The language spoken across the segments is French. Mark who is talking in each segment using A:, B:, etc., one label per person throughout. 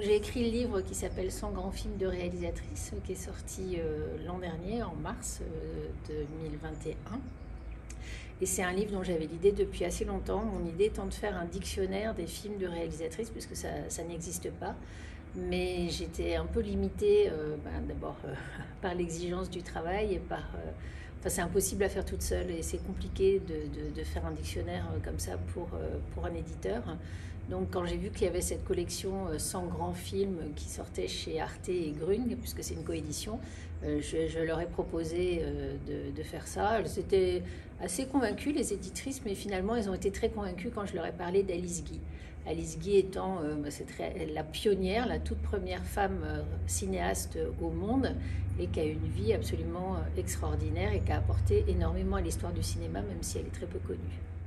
A: j'ai écrit le livre qui s'appelle 100 grands films de réalisatrices, qui est sorti l'an dernier, en mars 2021. Et c'est un livre dont j'avais l'idée depuis assez longtemps. Mon idée étant de faire un dictionnaire des films de réalisatrices, puisque ça n'existe pas. Mais j'étais un peu limitée, d'abord par l'exigence du travail et par... Enfin, c'est impossible à faire toute seule et c'est compliqué de faire un dictionnaire comme ça pour un éditeur. Donc quand j'ai vu qu'il y avait cette collection 100 grands films qui sortait chez Arte et Grung, puisque c'est une coédition, je leur ai proposé de faire ça. Elles étaient assez convaincues, les éditrices, mais finalement elles ont été très convaincues quand je leur ai parlé d'Alice Guy. Alice Guy étant la pionnière, la toute première femme cinéaste au monde et qui a une vie absolument extraordinaire et qui a apporté énormément à l'histoire du cinéma, même si elle est très peu connue.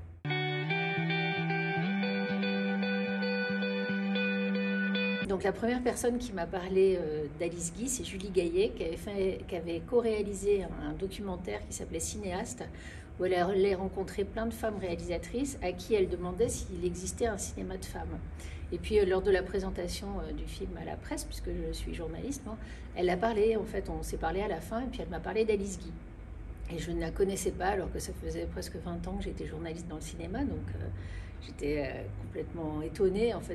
A: Donc la première personne qui m'a parlé d'Alice Guy, c'est Julie Gaillet, qui avait co-réalisé un documentaire qui s'appelait Cinéaste, où elle allait rencontrer plein de femmes réalisatrices à qui elle demandait s'il existait un cinéma de femmes. Et puis lors de la présentation du film à la presse, puisque je suis journaliste, elle a parlé, en fait on s'est parlé à la fin, et puis elle m'a parlé d'Alice Guy. Et je ne la connaissais pas, alors que ça faisait presque 20 ans que j'étais journaliste dans le cinéma, donc j'étais complètement étonnée en fait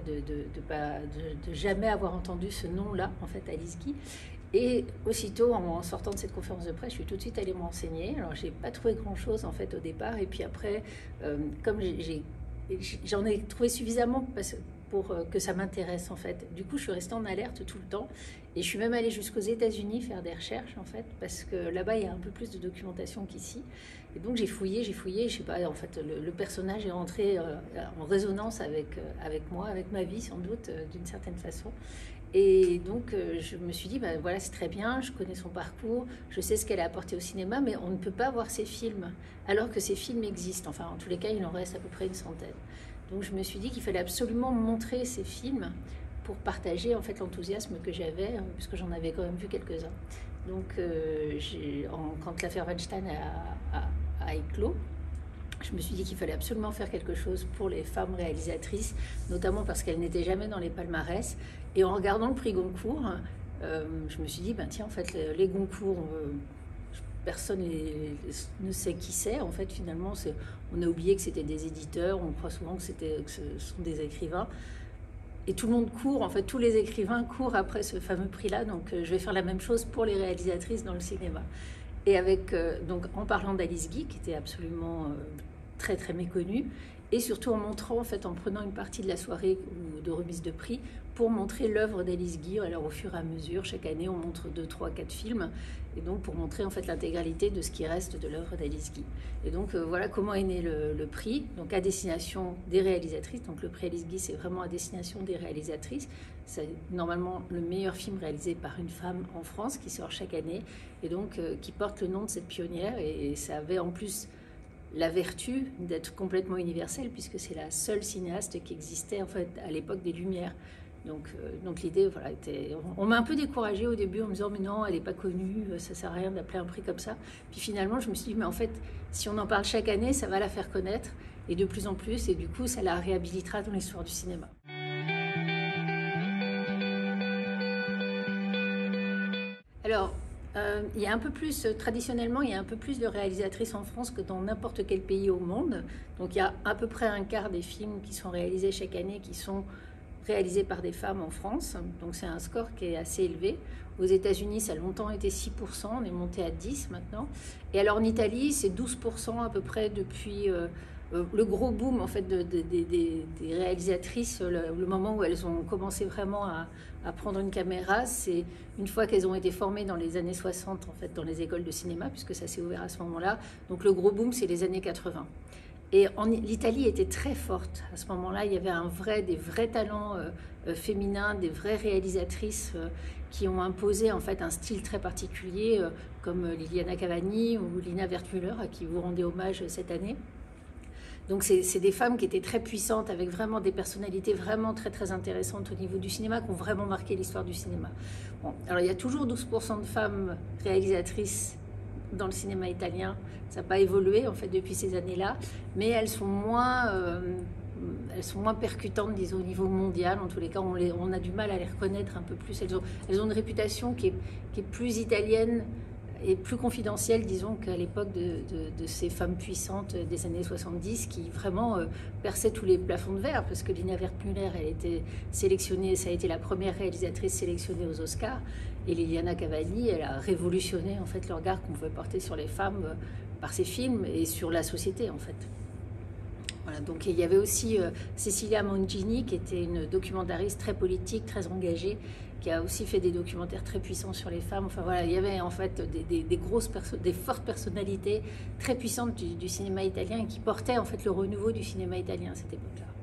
A: de jamais avoir entendu ce nom-là, en fait, Alice Guy. Et aussitôt, en sortant de cette conférence de presse, je suis tout de suite allée me renseigner. Alors, j'ai pas trouvé grand-chose en fait au départ, et puis après, comme j'en ai trouvé suffisamment pour que ça m'intéresse en fait. Du coup, je suis restée en alerte tout le temps, et je suis même allée jusqu'aux États-Unis faire des recherches en fait, parce que là-bas, il y a un peu plus de documentation qu'ici. Et donc j'ai fouillé, je sais pas, en fait, le personnage est rentré en résonance avec moi, avec ma vie sans doute, d'une certaine façon. Et donc je me suis dit, voilà, c'est très bien, je connais son parcours, je sais ce qu'elle a apporté au cinéma, mais on ne peut pas voir ses films, alors que ces films existent. Enfin, en tous les cas, il en reste à peu près une centaine. Donc je me suis dit qu'il fallait absolument montrer ces films pour partager en fait l'enthousiasme que j'avais, puisque j'en avais quand même vu quelques-uns. Donc quand l'affaire Weinstein a éclos, je me suis dit qu'il fallait absolument faire quelque chose pour les femmes réalisatrices, notamment parce qu'elles n'étaient jamais dans les palmarès. Et en regardant le prix Goncourt, je me suis dit, tiens, en fait, les Goncourt, personne ne sait qui c'est. En fait, finalement, on a oublié que c'était des éditeurs, on croit souvent que ce sont des écrivains. Et tout le monde court, en fait, tous les écrivains courent après ce fameux prix-là. Donc, je vais faire la même chose pour les réalisatrices dans le cinéma. Et donc, en parlant d'Alice Guy, qui était absolument très très méconnue, et surtout en montrant, en fait, en prenant une partie de la soirée de remise de prix pour montrer l'œuvre d'Alice Guy. Alors au fur et à mesure, chaque année, on montre 2, 3, 4 films, et donc pour montrer en fait l'intégralité de ce qui reste de l'œuvre d'Alice Guy. Et donc voilà comment est né le prix, donc à destination des réalisatrices. Donc le prix Alice Guy, c'est vraiment à destination des réalisatrices. C'est normalement le meilleur film réalisé par une femme en France qui sort chaque année, et donc qui porte le nom de cette pionnière, et ça avait en plus la vertu d'être complètement universelle, puisque c'est la seule cinéaste qui existait en fait à l'époque des Lumières. Donc l'idée, voilà, on m'a un peu découragée au début en me disant mais non, elle n'est pas connue, ça sert à rien d'appeler un prix comme ça. Puis finalement, je me suis dit mais en fait, si on en parle chaque année, ça va la faire connaître, et de plus en plus, et du coup, ça la réhabilitera dans l'histoire du cinéma. Alors, il y a un peu plus, traditionnellement, il y a un peu plus de réalisatrices en France que dans n'importe quel pays au monde. Donc il y a à peu près un quart des films qui sont réalisés chaque année qui sont réalisés par des femmes en France. Donc c'est un score qui est assez élevé. Aux États-Unis, ça a longtemps été 6%, on est monté à 10% maintenant. Et alors en Italie, c'est 12% à peu près depuis le gros boom en fait des réalisatrices, le moment où elles ont commencé vraiment à prendre une caméra, c'est une fois qu'elles ont été formées dans les années 60 en fait dans les écoles de cinéma, puisque ça s'est ouvert à ce moment-là. Donc le gros boom, c'est les années 80. Et l'Italie était très forte à ce moment-là. Il y avait des vrais talents féminins, des vraies réalisatrices qui ont imposé en fait un style très particulier, comme Liliana Cavani ou Lina Wertmüller, à qui vous rendez hommage cette année. Donc c'est des femmes qui étaient très puissantes, avec vraiment des personnalités vraiment très très intéressantes au niveau du cinéma, qui ont vraiment marqué l'histoire du cinéma. Bon, alors il y a toujours 12% de femmes réalisatrices dans le cinéma italien. Ça n'a pas évolué en fait depuis ces années-là, mais elles sont moins elles sont moins percutantes, disons, au niveau mondial. En tous les cas, on a du mal à les reconnaître un peu plus. Elles ont une réputation qui est plus italienne et plus confidentielle, disons, qu'à l'époque de ces femmes puissantes des années 70 qui vraiment perçaient tous les plafonds de verre, parce que Lina Wertmüller, elle était sélectionnée, ça a été la première réalisatrice sélectionnée aux Oscars, et Liliana Cavani, elle a révolutionné en fait le regard qu'on pouvait porter sur les femmes par ses films et sur la société en fait. Voilà, donc il y avait aussi Cecilia Mongini, qui était une documentariste très politique, très engagée, qui a aussi fait des documentaires très puissants sur les femmes. Enfin voilà, il y avait en fait des fortes personnalités très puissantes du cinéma italien et qui portaient en fait le renouveau du cinéma italien à cette époque-là.